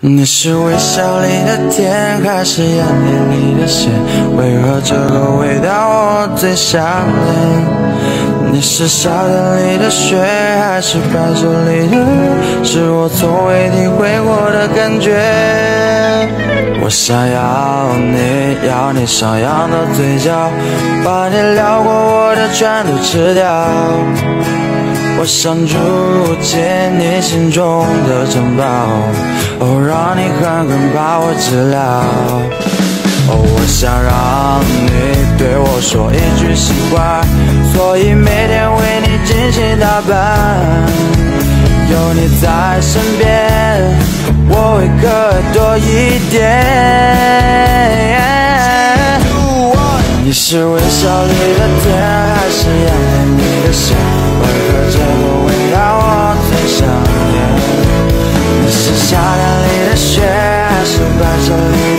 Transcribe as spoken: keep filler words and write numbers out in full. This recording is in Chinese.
你是微笑里的甜，还是眼泪里的咸？为何这个味道我最想念？你是沙滩里的雪，还是白昼里的日？是我从未体会过的感觉。我想要你，要你上扬的嘴角，把你撩过我的全都吃掉。我想住进你心中的城堡，哦，让你狠狠把我治疗。哦，我想让你对我说一句喜欢，所以每天为你精心打扮。有你在身边，我会更多一点。你是微笑里的甜，还是眼泪里的咸？为何这个味道我最想念？你是夏天里的雪，还是白昼里